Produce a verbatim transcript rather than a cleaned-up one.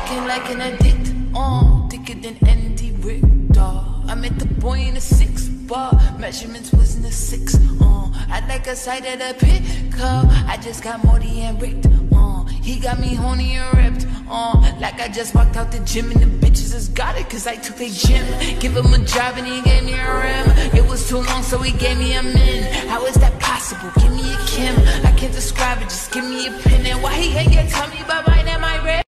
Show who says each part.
Speaker 1: Looking like an addict, uh, thicker than Andy Richter. I met the boy in a six bar, measurements was in a six. Uh, I like a side of the pickup. I just got Morty and Rick. Uh, he got me horny and ripped. Uh, like I just walked out the gym and the bitches just got it cause I took their gym. Give him a job and he gave me a rim. It was too long so he gave me a min. How is that possible? Give me a Kim. I can't describe it, just give me a pin. And why he ain't get tell me about mine and my red?